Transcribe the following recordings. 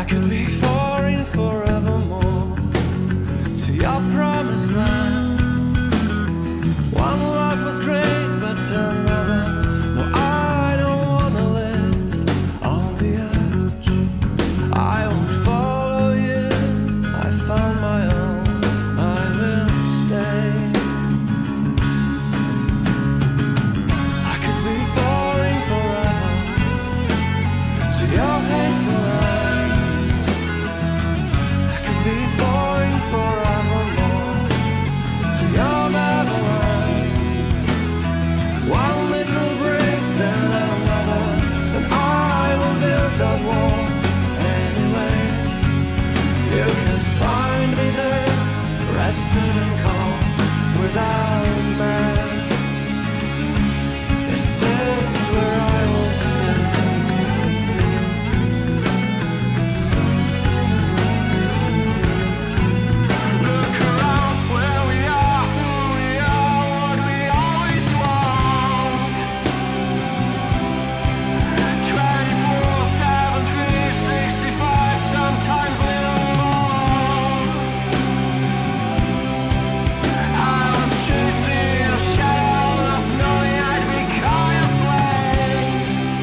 I could be foreign forevermore to your promised land. One life was great, but another. No, I don't wanna live on the edge. I won't follow you. I found my own. I will stay. I could be foreign forever to your hazelland. I could be foreign forevermore to your Neverland. One little break, then another, and I will build that wall anyway. You can find me there, rested and calm, without mess. This is where I will stay. Look around where we are, who we are, what we always want. 24/7, 365, sometimes little more. I was chasing a shadow of knowing I'd become a slave.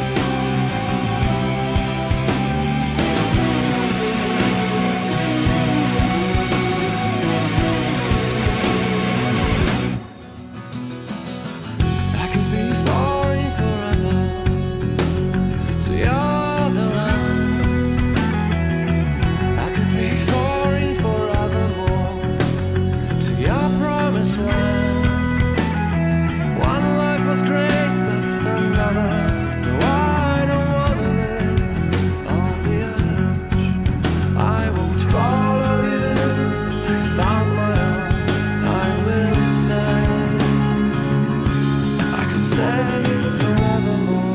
I could be foreign forever to your other land. I could be foreign forevermore to your promised land. One life was great, but another. No, I don't wanna live on the edge. I won't follow you. I found my own. I will stay. I can stay forevermore.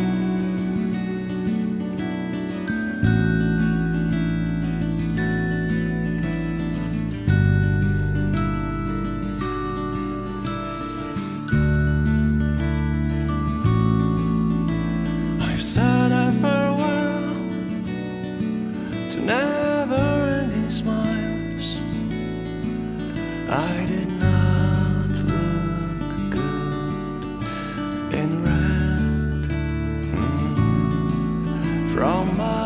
I've said a farewell to never-ending smiles. I did not look good in red from my